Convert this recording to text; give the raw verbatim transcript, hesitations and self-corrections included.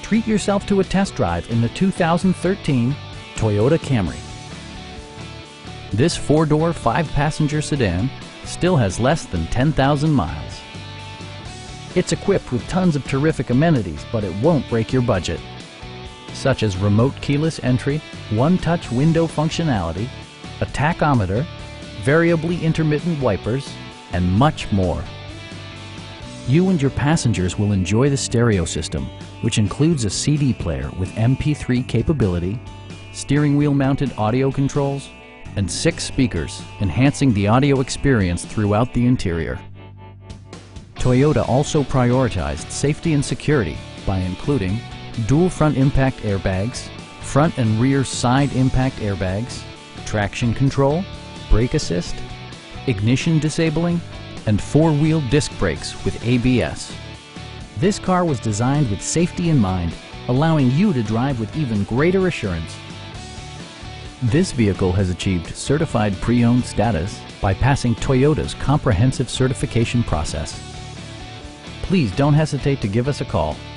Treat yourself to a test drive in the two thousand thirteen Toyota Camry. This four-door, five-passenger sedan still has less than ten thousand miles. It's equipped with tons of terrific amenities, but it won't break your budget, such as remote keyless entry, one-touch window functionality, a tachometer, variably intermittent wipers, and much more. You and your passengers will enjoy the stereo system, which includes a C D player with M P three capability, steering wheel mounted audio controls, and six speakers, enhancing the audio experience throughout the interior. Toyota also prioritized safety and security by including dual front impact airbags, front and rear side impact airbags, traction control, brake assist, ignition disabling, and four-wheel disc brakes with A B S. This car was designed with safety in mind, allowing you to drive with even greater assurance. This vehicle has achieved certified pre-owned status by passing Toyota's comprehensive certification process. Please don't hesitate to give us a call.